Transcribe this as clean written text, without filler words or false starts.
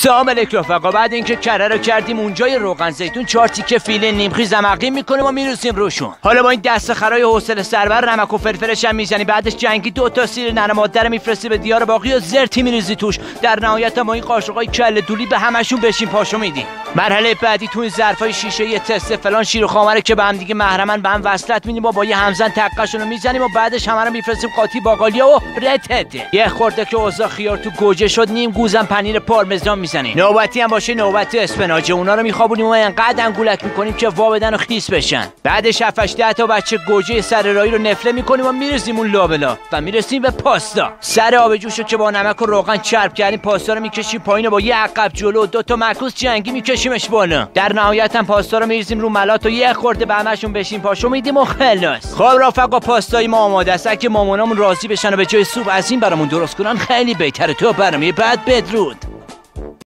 سلام علیکم رفقا. بعد اینکه کره رو کردیم اونجای روغن زیتون 4 تیکه فیله نیمخی زمقیم میکنیم و میروسیم روشون. حالا با این دست خرای حوصله سربر نمک و فلفلش هم میزنی. بعدش جنگی 2 تا سیر ننه ماده رو میفرستی به دیار باقی و زرتی میریزی توش. در نهایت ما این قاشقای کله دولی به همشون بشین پاشو میدی. مرحله بعدی تو این ظرفای شیشه یه تست فلان شیر و خامره که به هم دیگه محرمن به هم وصلت میدیم و با یه همزن تقشون رو میزنیم و بعدش همه رو میفرستیم قاطی باقالیا و رتته. یه خورده که اوضاع خیار تو گوجه شد نیم گوزم پنیر پارمزان میزنیم. نوبتی هم باشه نوبت اسفناج. اونا رو میخوابونیم و انقدر انگولک میکنیم که وا بدن و خیس بشن. بعدش 7 10 تا بچه گوجه سر راهی رو نفله میکنیم و میرسیم اون لابلا و میرسیم به پاستا. سر آب جوشو که با نمک و روغن چرب کردیم پاستا رو میکشیم پایین و با یه عقب جلو و 2 تا معکوس جنگی میکشیمش بالا. در نهایت هم پاستا رو میریزیم رو ملات و یه خورده به همشون بشین پاشو میدیم و خلاص. خب رفقا پاستای ما آماده است. اگه مامانامون راضی بشن و به جای سوپ از این برامون درست کنن خیلی بهتره. تو برنامه بعد بدرود.